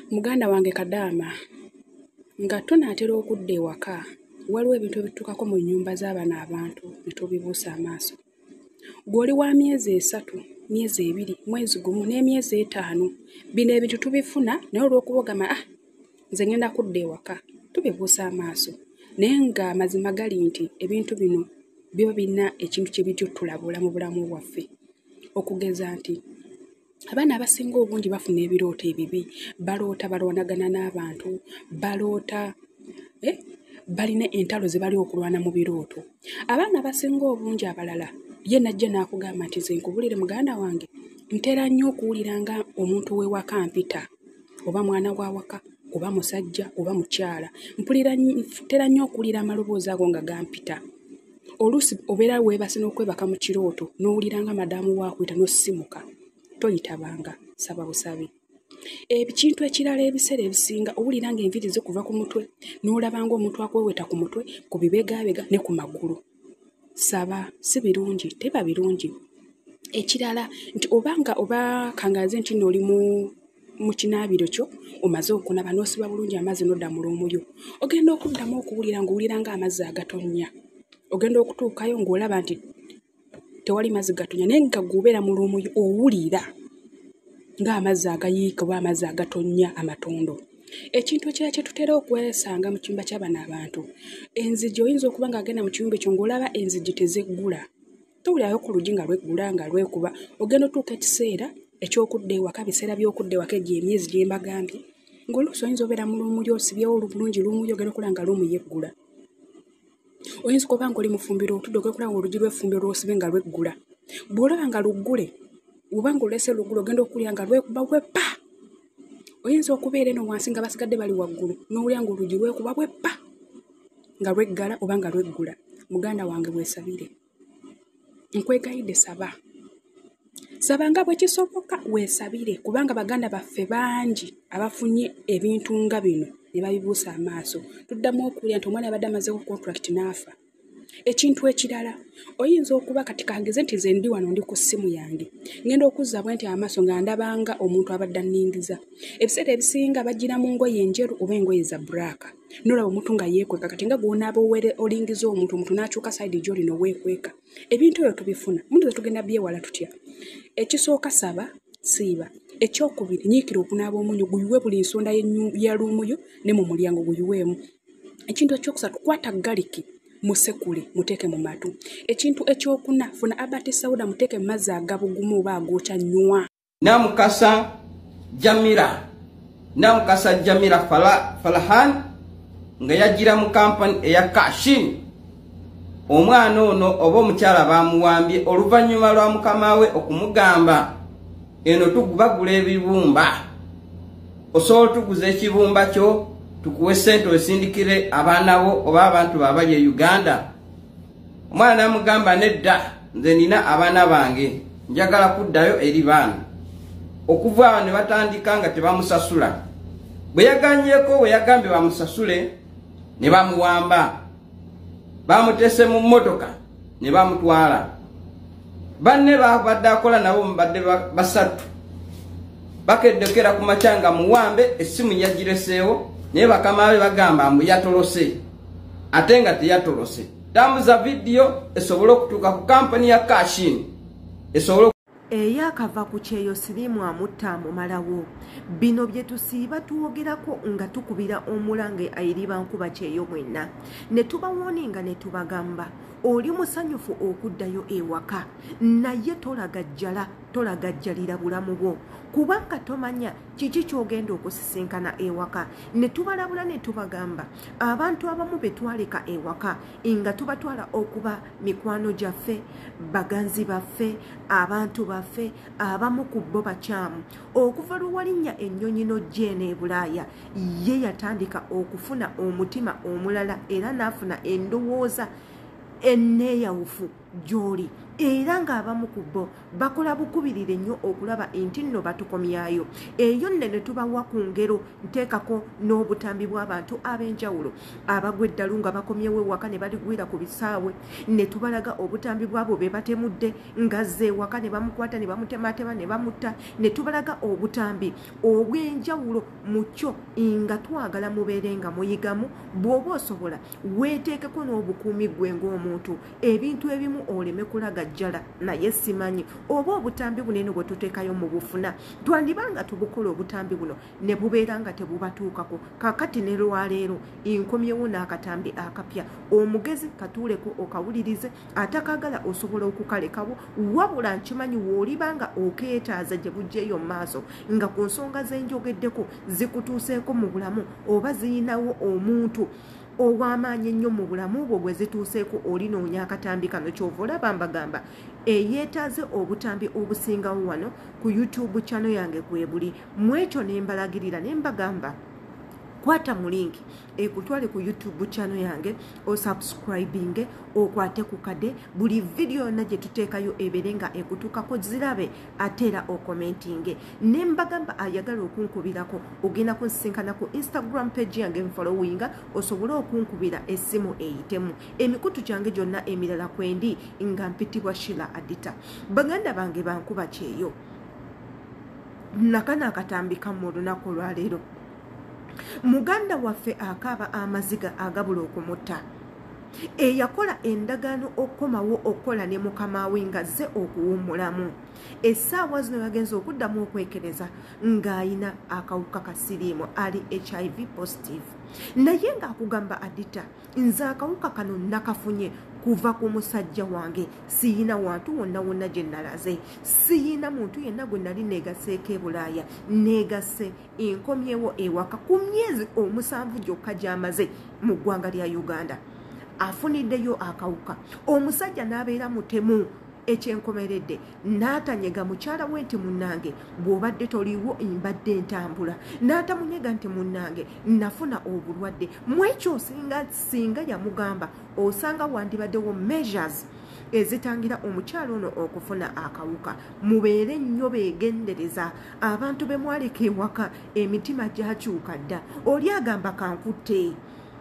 Muganda wange Kadama nga tunaatera okudda ewaka waliwo ebintu ebituukako mu nnyumba z'abano abantu ne tubibuusa amaaso. Gw'oli wa myezi 3, myezi 2, mwezi gumu n'emyezi 5, bino ebintu tubifuna naye olw'okubogama nze ngenda kudda ewaka tubibuusa amaaso naye nga mazima gali nti ebintu bino biba birina ekintu kye bijjuttulabula mu bulamu bwaffe okugeza nti abaana abasinga obungi bafuna ebirooto ebibi, baloota balwanagana n'abantu, baloota balina entalo ze bali okulwana mu birooto. Abaana abasinga obungi abalala ye najja n'akugamba nti nze nkubulire muganda wange ntera nnyo okuwulira nga omuntu w'ewaka mpita oba mwana wa waka oba musajja oba mukyala ntera nnyo okuwulira amaloboozi ago nga gampita. Oluusi obeera weebase n'okwebaka mu kirooto n'owulira nga madaamu waakuyita n'osimuka toyitabanga saba busabi. Ekintu ekirala ebiseera ebisinga owulira nga enviiri zikuva ku mutwe n'olaba nga omuntu akweweta ku mutwe ku bibegaabega ne ku magulu. Saba si birungi, teba birungi. Ekirala nti oba kangaze nti n'oli mu kinaabiro kyo omaze okunaba n'osiba bulungi amazzi n'odda mu luumuyo ogenda okuddamu okuwulira nga amazzi agatonnya. Ogenda okutuukayo ng'olaba nti tewali mazzi gatonya naye nga gubeera mu luumuyo owulira ng'amazzi agayiika oba amazzi agatonnya amatondo. Ekintu ekirala kye tutera okwesanga mu kiyumba ky'abano abantu, enzigi oyinza okuba ng'agenda mu kiyumba ekyo ng'olaba enzigi tezeggula. Towulirayo ku luggi nga lweggula nga lwekuba. Ogenda otuuka ekiseera eky'okudda ewaka, biseera by'okudda ewaka egyo emyezi gye mbagambye, ng'oluusi oyinza obeera mu luumuyo osibyewo bulungi luumuyo ogenda okulaba nga luumu yeggula. Oyinza okuba ng'oli mu ffumbiro otudde ogenda okulaba ng'oluggi lw'effumbiro lw'osibe nga lweggula. Bw'olaba nga luggule oba ng'olese luggule ogenda okuwulira nga lwekuba bweppa. Oyinza okubeera eno wansi nga basigadde bali waggulu n'owulira ng'oluggi lwekuba bweppa nga lweggala oba nga lweggula. Muganda wange weesabire, nkwegayidde saba nga bwe kisoboka weesabire kubanga baganda baffe bangi abafunye ebintu nga bino ne babibuusa amaaso. Tuddamu okuwulira nti omwana yabadde amazeeko contract n'afa. Ekintu ekirala oyinza okuba kati kageze nti ze ndi wano ndi ku ssimu yange ngenda okuzza bwe nti amaaso nga ndabanga omuntu abadde anningiza. Ebiseera ebisinga bagira mu ngoye enjeru oba engoye za bbulaaka n'olaba omuntu nga yeekweka kati nga gw'onaaba olingiza omuntu n'akyuka sayidi gy'olina oweekweka. Ebintu ebyo tubifuna muntu tugenda byewala tutya. Ekisooka saba siiba. Ekyokubiri nyiikira okunaaba omunyu guyiwe buli nsonda ya luumuyo ne mu mulyango guyiweemu. Ekintu ekyokusatu kwata galiki musekule muteeke mu matu. Ekintu ekyokuna funa abati sawuda muteeke mu mazzi agabugumu oba agookya nnywa. Namukasa Jamira Falahan nga yajjira mu kampani eya Kashin. Omwana ono oba omukyala bamuwambye oluvannyuma lwa mukama we okumugamba eno tugubagula ebibumba, osobola tuguza ekibumba kyo tukuwe ssente osindikire abaana bo oba abantu babali e Uganda. Omwana amugamba nedda, nze nina abaana bange njagala kuddayo eri baana. Okuva awo ne batandika nga tebamusasula. Bwe yaganyeeko we yagambye bamusasule ne bamuwamba. Bamutese mu mmotoka ne bamutwala. Banne babadde akola nabo mbadde basatu. Bakeddekera ku macanga muwambe essimu yagireseewo naye bakama be bagamba mbu yatolose. Ate nga teyatolose. Tambuza video esobola okutuuka ku kampani ya Kashin. Esobola eyakava ku kyeyo sirimu amutta amumalawo. Bino bye tusiiba tuwogerako nga tukubira omulange ayiriba nkuba kyeyo mwenna. Ne tubawoninga ne tubagamba oli musanyufu okuddayo ewaka naye tolagajjalira bulamu bwo kubanga tomanya kiki kyogenda okusisinkana ewaka. Ne tubalabula ne tubagamba abantu abamu be twaleka ewaka nga tubatwala okuba mikwano gyaffe, baganzi baffe, abantu baffe, abamu ku bo bakyamu. Okuva luwalinnya ennyonyi n'ojjeena e Bulaaya ye yatandika okufuna omutima omulala era n'afuna endowooza enneeyawufu gy'oli era ng'abamu ku bo bakola bukubirire nnyo okulaba nti nno batukomyayo. Eyo nne ne tubawa ku ngero nteekako n'obutambi bw'abantu ab'enjawulo abagwa eddalu nga bakomyewo ewaka ne baligwira ku bisaawe, ne tubalaga obutambi bw'abo be batemudde ngazze ewaka ne bamukwata ne bamutematema ne bamutta, ne tubalaga obutambi obw'enjawulo mu kyo nga twagala mubeere nga muyigamu. Bw'oba osobola weeteekeko n'obukuumi gwe ng'omuntu, ebintu ebimu oleme kulaga jjala naye simanyi oba obutambi bunene bwe tuteekayo mu bufuna twandibanga tubukola obutambi buno ne bubeera nga tebubatuukako. Kakati ne lwaleero nkomyewo n'akatambi akapya. Omugezi katuuleko okawulirize, atakagala osobola okukalekawo, wabula nkimanyi w'olibanga okeetaaza gye bujjeeyo mu maaso nga ku nsonga zenjogeddeko zikutuuseeko mu bulamu oba ziyinawo omuntu ow'amaanyi ennyo mu bulamu bwo bwe zituuseeko olinoonya akatambi kano. Kyova olaba mbagamba eyeetaaze obutambi obusingawo wano ku YouTube channel yange gwe buli mwekyo ne mbalagirira ne mbagamba kwata mu linki ekutwale ku YouTube channel yange osubscribinge okwate ku kade buli video yonna gye tuteekayo ebeere nga ekutuukako zirabe ate era okomentinge. Ne mbagamba ayagala okunkubirako ogenda kunsinkana ku Instagram page yange nfollowinga osobole okunkubira essimu eyitemu. Emikutu gyange gyonna emirala kwendi nga mpitibwa Sheila Adita. Baganda bange bankuba kyeyo nakana akatambika mu lunaku lwaleero. Muganda waffe akaaba amaziga agabula okumutta, eyakola endagaano okukomawo okukola ne mukama we ngazze okuwummulamu. Essaawa zino yagenza okuddamu okwekereza ng'ayina akawuka ka siriimu ali HIV positive. Naye ng'akugamba Adita, nze akawuka kano nakafunye kuva ku musajja wange, siyina wantu wonna wonna gye nalaze, siyina muntu yenna gwe nali neegaseeko e Bulaaya, neegase enkomyewo ewaka ku myezi 7 gyokka gy'amaze mu ggwanga lya Uganda. Afuniddeyo akawuka, omusajja n'abeera mutemu. Ekyenkomeredde n'atanyega mukyala we nti munnange bw'obadde toliiwo mbadde ntambula, n'atamunyega nti munnange nafuna obulwadde. Mwekyo singa yamugamba osanga wandibaddewo measures ezitangira omukyala ono okufuna akawuka. Mubeere nnyo beegendereza, abantu be mwaleka ewaka emitima gyakyuka dda. Oli agamba kankutte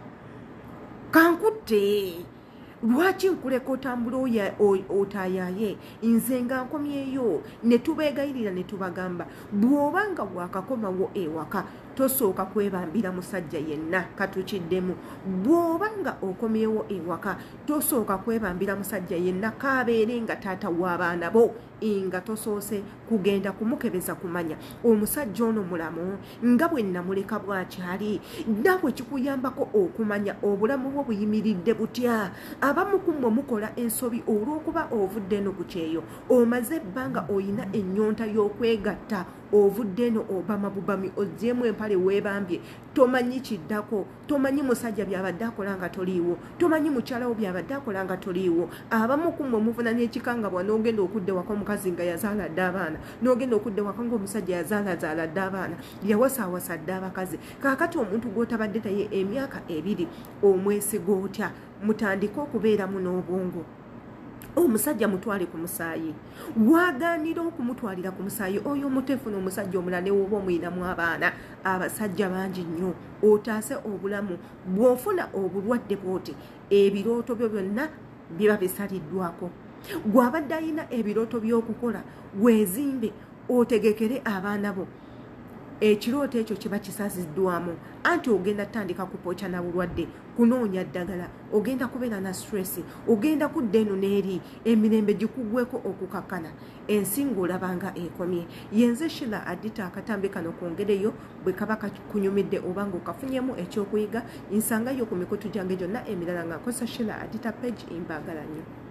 lwaki nkuleka otambula otaayaye? Nze nga nkomyeyo ne tubeegayirira ne tubagamba bw'obanga wakakomawo ewaka tosooka kwebambira musajja yenna katukiddemu. Bw'obanga okomyewo ewaka tosooka kwebambira musajja yenna kabeere nga taata w'abaana bo nga tosoose kugenda kumukebeza kumanya omusajja ono mulamu nga bwe namuleka bwakyali, nabwe kikuyambako okumanya obulamu bwo buyimiridde butya. Abamu ku mmwe mukola ensobi olw'okuba ovudde no ku kyeyo, omaze ebbanga oyina ennyonta y'okwegatta, ovudde no obama bubami ozzeemu empale weebambye, tomanyi kiddako, tomanyi musajja byabadde akola nga toliiwo, tomanyi mukyalawo byabadde akola nga toliiwo. Abamu ku mmwe mufuna n'ekikangabwa n'ogenda okudde waka omukazi nga yazaala dde abaana, n'ogenda okudde waka ng'omusajja yazaalazaala dde abaana, yawasaawasa dde abakazi. Kaakati omuntu gw'otabadde naye emyaka 2 omwesiga otya? Mutandike okubeeramu n'obwongo. Omusajja mutwale ku musaayi, wagaanira okumutwalira ku musaayi oyo omuteefu n'omusajja omulala ne woba omuyinamu abaana. Abasajja bangi nnyo, otaase obulamu. Bw'ofuna obulwadde bw'oti ebirooto byo byonna biba bisaliddwako. Gw'abadde ayina ebirooto by'okukola weezimbe otegekere abaana bo. Ekirooto ekyo kiba kisaziddwamu, anti ogenda tandika kupooca na bulwadde, kunoonya ddagala, ogenda kubeera na stress, ogenda kudda eno n'eri, emirembe gikugweko okukakkana, ensinga olabanga ekomye. Yenze Sheila Adita akatambi kano kwongereyo bwe kaba kakunyumidde oba ng'okafunyemu ekyokuyiga, nsangayo ku mikutu gyange gyonna emirala nga nkozesa Sheila Adita page. Imbaagala nnyo.